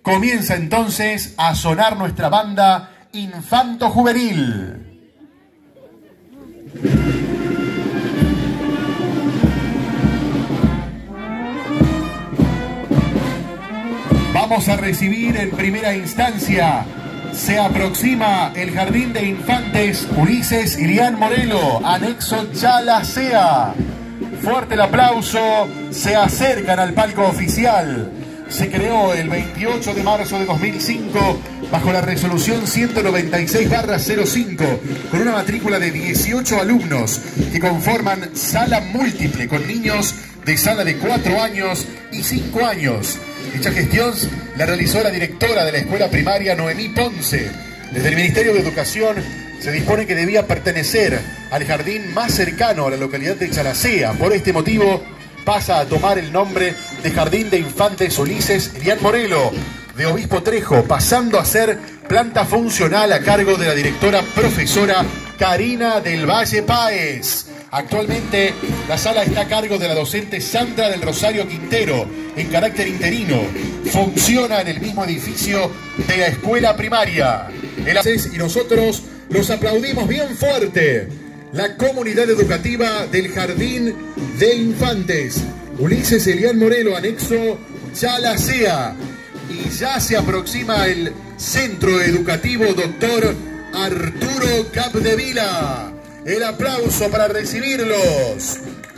Comienza entonces a sonar nuestra banda Infanto Juvenil. Vamos a recibir en primera instancia. Se aproxima el Jardín de Infantes Ulises Ilián Morelo, anexo Chalacea. Fuerte el aplauso, se acercan al palco oficial. Se creó el 28 de marzo de 2005 bajo la resolución 196/05 con una matrícula de 18 alumnos que conforman sala múltiple con niños de sala de 4 años y 5 años. Dicha gestión la realizó la directora de la escuela primaria Noemí Ponce. Desde el Ministerio de Educación se dispone que debía pertenecer al jardín más cercano a la localidad de Chalacea. Por este motivo pasa a tomar el nombre de Jardín de Infantes Ulises Ilián Morelo de Obispo Trejo, pasando a ser planta funcional a cargo de la directora profesora Karina del Valle Páez. Actualmente la sala está a cargo de la docente Sandra del Rosario Quintero en carácter interino. Funciona en el mismo edificio de la escuela primaria. Y nosotros los aplaudimos bien fuerte. La comunidad educativa del Jardín de Infantes Ulises Ilián Morelo, anexo Chalacea. Y ya se aproxima el Centro Educativo Dr. Arturo Capdevila. El aplauso para recibirlos.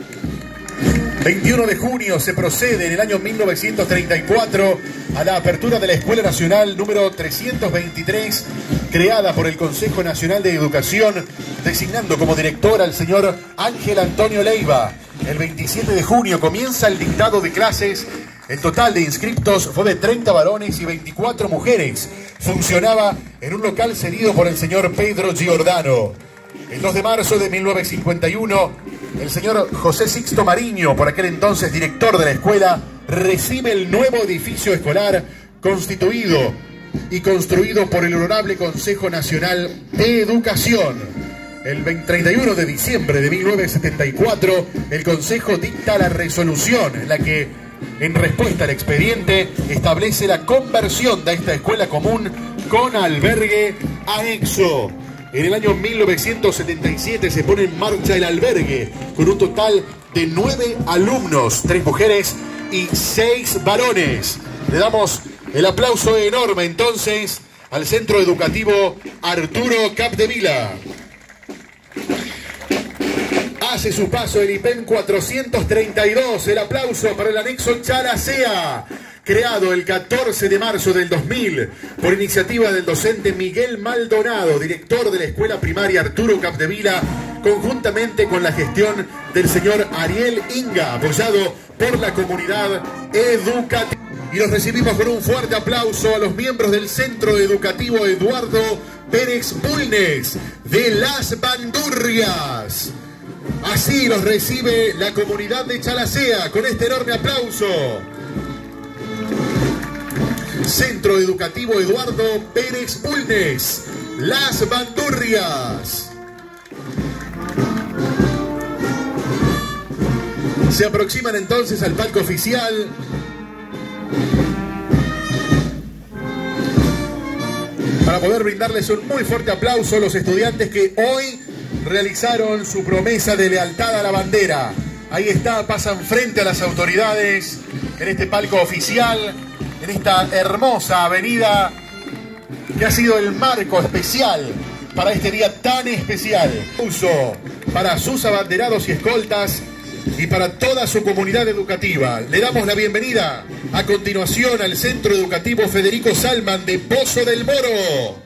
21 de junio se procede en el año 1934 a la apertura de la Escuela Nacional número 323, creada por el Consejo Nacional de Educación, designando como director al señor Ángel Antonio Leiva. El 27 de junio comienza el dictado de clases. El total de inscriptos fue de 30 varones y 24 mujeres. Funcionaba en un local cedido por el señor Pedro Giordano. El 2 de marzo de 1951, el señor José Sixto Mariño, por aquel entonces director de la escuela, recibe el nuevo edificio escolar constituido y construido por el Honorable Consejo Nacional de Educación. El 31 de diciembre de 1974, el Consejo dicta la resolución en la que, en respuesta al expediente, establece la conversión de esta escuela común con albergue anexo. En el año 1977 se pone en marcha el albergue con un total de 9 alumnos, 3 mujeres y 6 varones. Le damos el aplauso enorme entonces al Centro Educativo Arturo Capdevila. Hace su paso el IPEM 432. El aplauso para el anexo Chalacea, creado el 14 de marzo del 2000 por iniciativa del docente Miguel Maldonado, director de la escuela primaria Arturo Capdevila, conjuntamente con la gestión del señor Ariel Inga, apoyado por la comunidad educativa. Y los recibimos con un fuerte aplauso a los miembros del Centro Educativo Eduardo Pérez Bulnes de Las Bandurrias. Así los recibe la comunidad de Chalacea con este enorme aplauso. Centro Educativo Eduardo Pérez Bulnes, Las Bandurrias. Se aproximan entonces al palco oficial. Para poder brindarles un muy fuerte aplauso a los estudiantes que hoy realizaron su promesa de lealtad a la bandera. Ahí está, pasan frente a las autoridades en este palco oficial, en esta hermosa avenida que ha sido el marco especial para este día tan especial. Uso para sus abanderados y escoltas y para toda su comunidad educativa. Le damos la bienvenida a continuación al Centro Educativo Federico Salman de Pozo del Moro.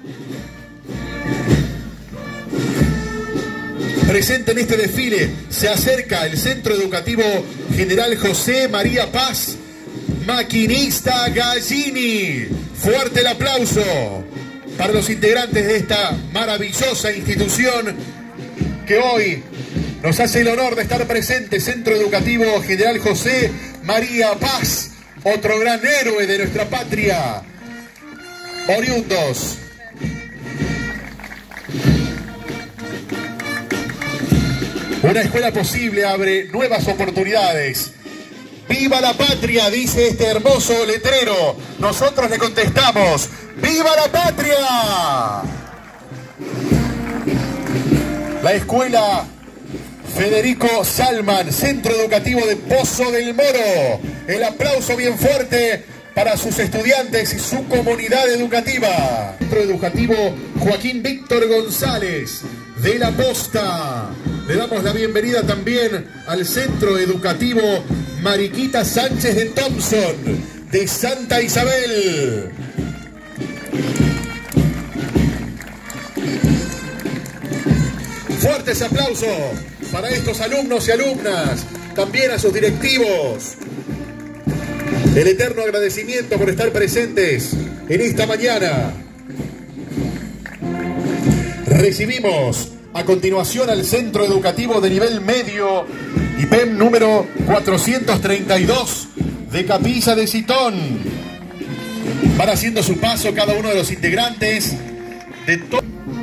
Presente en este desfile se acerca el Centro Educativo General José María Paz, Maquinista Gallini. Fuerte el aplauso para los integrantes de esta maravillosa institución que hoy nos hace el honor de estar presente. Centro Educativo General José María Paz, otro gran héroe de nuestra patria. Oriundos una escuela posible abre nuevas oportunidades. ¡Viva la patria!, dice este hermoso letrero. Nosotros le contestamos: ¡viva la patria! La escuela Federico Salman, Centro Educativo de Pozo del Moro. El aplauso bien fuerte para sus estudiantes y su comunidad educativa. Centro Educativo Joaquín Víctor González de La Posta. Le damos la bienvenida también al Centro Educativo Mariquita Sánchez de Thompson de Santa Isabel. Fuertes aplausos para estos alumnos y alumnas, también a sus directivos. El eterno agradecimiento por estar presentes en esta mañana. Recibimos a continuación al Centro Educativo de Nivel Medio, IPEM número 432 de Capilla de Citón. Van haciendo su paso cada uno de los integrantes de todo.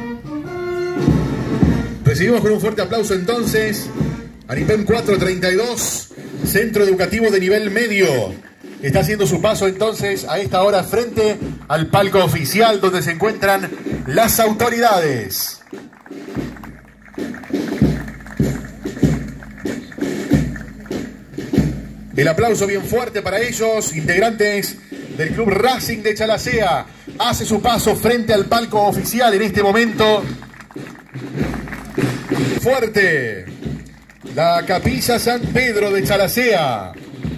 Recibimos con un fuerte aplauso entonces al IPEM 432, Centro Educativo de Nivel Medio. Está haciendo su paso entonces a esta hora frente al palco oficial donde se encuentran las autoridades. El aplauso bien fuerte para ellos, integrantes del Club Racing de Chalacea. Hace su paso frente al palco oficial en este momento. Fuerte, la Capilla San Pedro de Chalacea.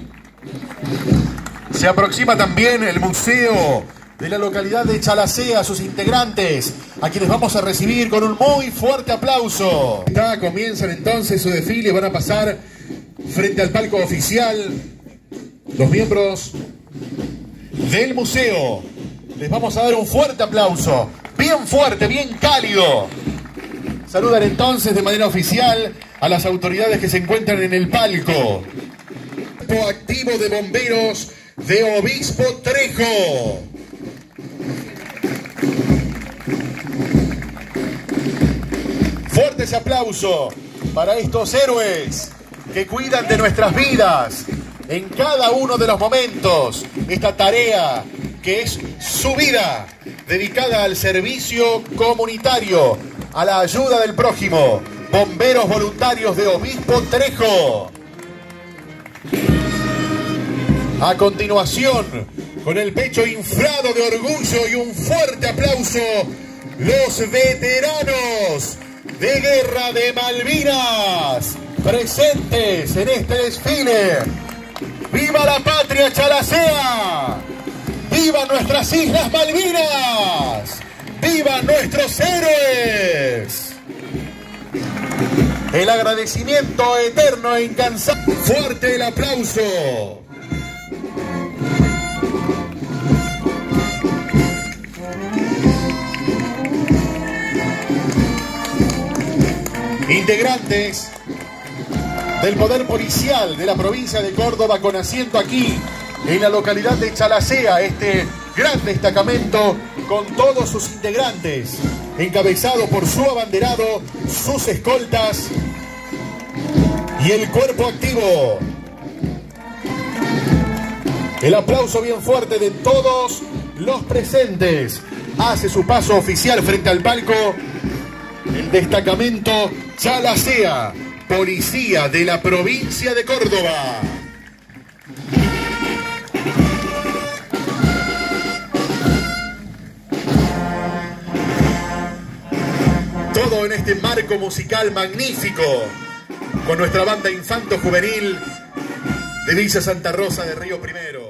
Se aproxima también el museo de la localidad de Chalacea, sus integrantes, a quienes vamos a recibir con un muy fuerte aplauso. Comienzan entonces su desfile, van a pasar frente al palco oficial los miembros del museo. Les vamos a dar un fuerte aplauso, bien fuerte, bien cálido. Saludan entonces de manera oficial a las autoridades que se encuentran en el palco. Cuerpo activo de bomberos de Obispo Trejo. Fuertes aplausos para estos héroes que cuidan de nuestras vidas en cada uno de los momentos. Esta tarea que es su vida dedicada al servicio comunitario, a la ayuda del prójimo. Bomberos voluntarios de Obispo Trejo. A continuación, con el pecho inflado de orgullo y un fuerte aplauso, los veteranos de Guerra de Malvinas, presentes en este desfile. ¡Viva la patria Chalacea! ¡Viva nuestras Islas Malvinas! ¡Viva nuestros héroes! El agradecimiento eterno e incansable. Fuerte el aplauso. Integrantes del Poder Policial de la provincia de Córdoba con asiento aquí en la localidad de Chalacea, este gran destacamento con todos sus integrantes, encabezado por su abanderado, sus escoltas y el cuerpo activo. El aplauso bien fuerte de todos los presentes. Hace su paso oficial frente al palco el destacamento Chalacea, Policía de la provincia de Córdoba. Todo en este marco musical magnífico, con nuestra banda infanto-juvenil de Villa Santa Rosa de Río Primero.